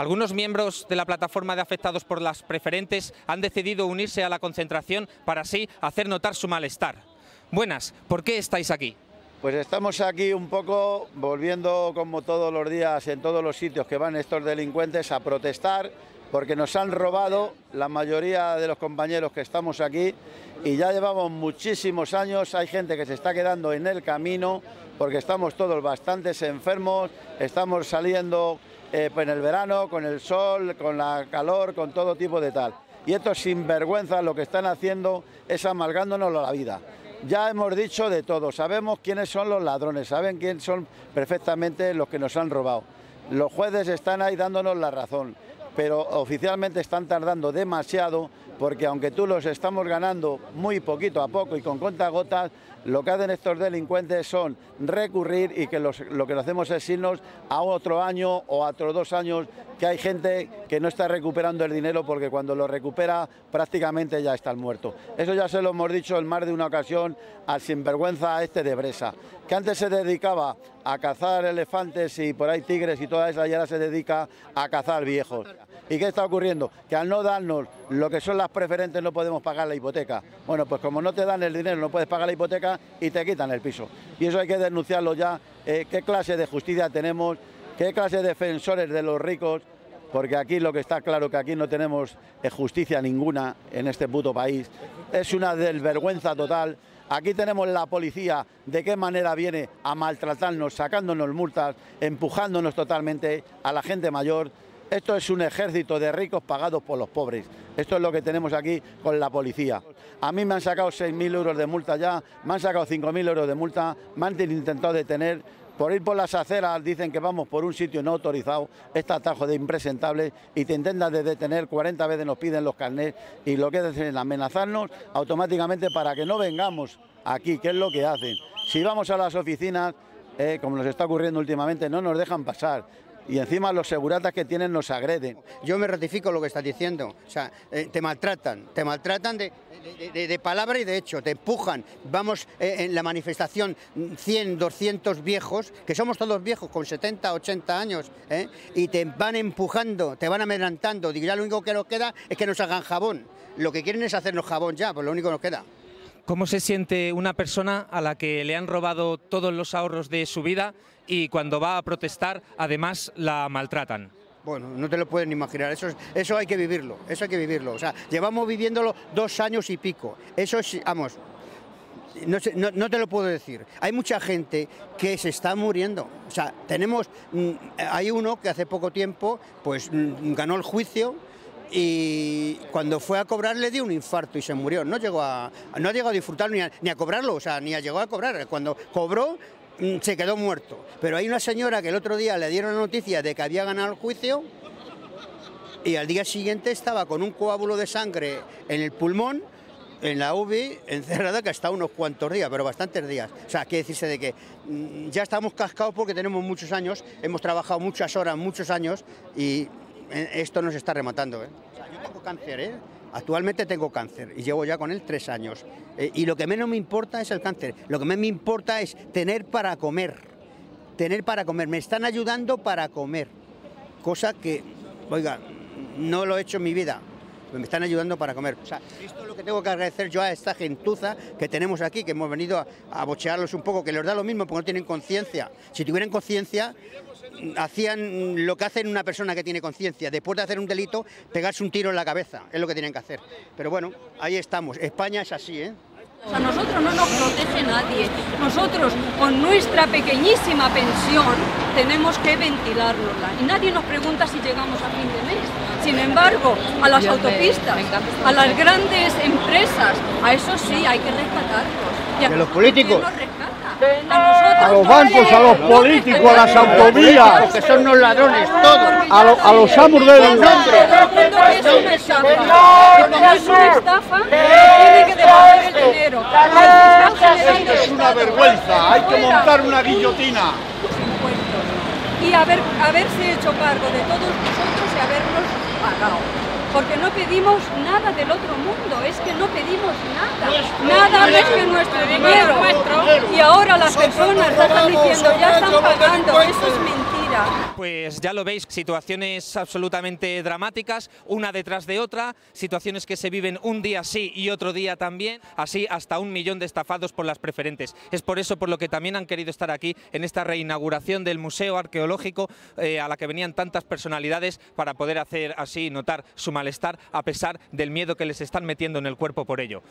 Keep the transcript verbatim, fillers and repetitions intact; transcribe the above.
Algunos miembros de la plataforma de afectados por las preferentes han decidido unirse a la concentración para así hacer notar su malestar. Buenas, ¿por qué estáis aquí? Pues estamos aquí un poco volviendo como todos los días en todos los sitios que van estos delincuentes a protestar porque nos han robado la mayoría de los compañeros que estamos aquí y ya llevamos muchísimos años, hay gente que se está quedando en el camino porque estamos todos bastante enfermos, estamos saliendo eh, en el verano, con el sol, con la calor, con todo tipo de tal. Y estos sinvergüenzas lo que están haciendo es amargándonos la vida. Ya hemos dicho de todo, sabemos quiénes son los ladrones, saben quiénes son perfectamente los que nos han robado. Los jueces están ahí dándonos la razón, pero oficialmente están tardando demasiado porque aunque tú los estamos ganando muy poquito a poco y con cuentagotas, lo que hacen estos delincuentes son recurrir y que los, lo que hacemos es irnos a otro año o a otros dos años que hay gente que no está recuperando el dinero porque cuando lo recupera prácticamente ya está muerto. Eso ya se lo hemos dicho en más de una ocasión al sinvergüenza este de Bresa, que antes se dedicaba a cazar elefantes y por ahí tigres y toda esa y ahora se dedica a cazar viejos. ¿Y qué está ocurriendo? Que al no darnos lo que son las preferentes no podemos pagar la hipoteca. Bueno, pues como no te dan el dinero no puedes pagar la hipoteca y te quitan el piso. Y eso hay que denunciarlo ya, eh, qué clase de justicia tenemos, qué clase de defensores de los ricos, porque aquí lo que está claro que aquí no tenemos eh, justicia ninguna en este puto país. Es una desvergüenza total. Aquí tenemos la policía, de qué manera viene a maltratarnos, sacándonos multas, empujándonos totalmente a la gente mayor. Esto es un ejército de ricos pagados por los pobres. Esto es lo que tenemos aquí con la policía. A mí me han sacado seis mil euros de multa ya, me han sacado cinco mil euros de multa, me han intentado detener. Por ir por las aceras dicen que vamos por un sitio no autorizado, este atajo de impresentables y te intentan de detener, cuarenta veces nos piden los carnets y lo que hacen es amenazarnos automáticamente para que no vengamos aquí, que es lo que hacen. Si vamos a las oficinas, eh, como nos está ocurriendo últimamente, no nos dejan pasar. Y encima los seguratas que tienen nos agreden. Yo me ratifico lo que estás diciendo, o sea, eh, te maltratan, te maltratan de, de, de, de palabra y de hecho, te empujan. Vamos eh, en la manifestación cien, doscientos viejos, que somos todos viejos con setenta, ochenta años, ¿eh? Y te van empujando, te van amenazando, digo, ya lo único que nos queda es que nos hagan jabón. Lo que quieren es hacernos jabón ya, pues lo único que nos queda. ¿Cómo se siente una persona a la que le han robado todos los ahorros de su vida y cuando va a protestar además la maltratan? Bueno, no te lo puedes ni imaginar, eso, es, eso hay que vivirlo, eso hay que vivirlo. O sea, llevamos viviéndolo dos años y pico, eso es, vamos, no, sé, no, no te lo puedo decir. Hay mucha gente que se está muriendo, o sea, tenemos, hay uno que hace poco tiempo pues ganó el juicio, y cuando fue a cobrar le dio un infarto y se murió. No llegó a, no ha llegado a disfrutar ni a, ni a cobrarlo, o sea, ni a llegó a cobrar. Cuando cobró se quedó muerto. Pero hay una señora que el otro día le dieron la noticia de que había ganado el juicio y al día siguiente estaba con un coágulo de sangre en el pulmón, en la U B I, encerrada, que ha estado unos cuantos días, pero bastantes días. O sea, quiere decirse de que mmm, ya estamos cascados porque tenemos muchos años, hemos trabajado muchas horas, muchos años y esto nos está rematando, ¿eh? O sea, yo tengo cáncer, ¿eh? Actualmente tengo cáncer y llevo ya con él tres años. Eh, y lo que menos me importa es el cáncer. Lo que más me importa es tener para comer. Tener para comer. Me están ayudando para comer. Cosa que, oiga, no lo he hecho en mi vida. Me están ayudando para comer. O sea, esto es lo que tengo que agradecer yo a esta gentuza que tenemos aquí, que hemos venido a, a bochearlos un poco, que les da lo mismo porque no tienen conciencia. Si tuvieran conciencia, hacían lo que hacen una persona que tiene conciencia. Después de hacer un delito, pegarse un tiro en la cabeza. Es lo que tienen que hacer. Pero bueno, ahí estamos. España es así, ¿eh? A nosotros no nos protege nadie. Nosotros, con nuestra pequeñísima pensión, tenemos que ventilarnosla. Y nadie nos pregunta si llegamos a fin de mes. Sin embargo, a las autopistas, a las grandes empresas, a eso sí hay que rescatarlos. ¿Y a los políticos? A, a los bancos, a los políticos, a las autovías, que son unos ladrones, todos, a, lo, a los amos del nombre. Es una estafa. Como es una estafa, tiene que devolver el dinero. Esto es una vergüenza, hay que montar una guillotina. Y haber, haberse hecho cargo de todos nosotros y habernos pagado. Porque no pedimos nada del otro mundo, es que no pedimos nada, nada más que nuestro dinero. Y ahora las personas están diciendo, ya están pagando, eso es mentira. ya. Pues ya lo veis, situaciones absolutamente dramáticas, una detrás de otra, situaciones que se viven un día sí y otro día también, así hasta un millón de estafados por las preferentes. Es por eso por lo que también han querido estar aquí en esta reinauguración del Museo Arqueológico eh, a la que venían tantas personalidades para poder hacer así notar su malestar a pesar del miedo que les están metiendo en el cuerpo por ello.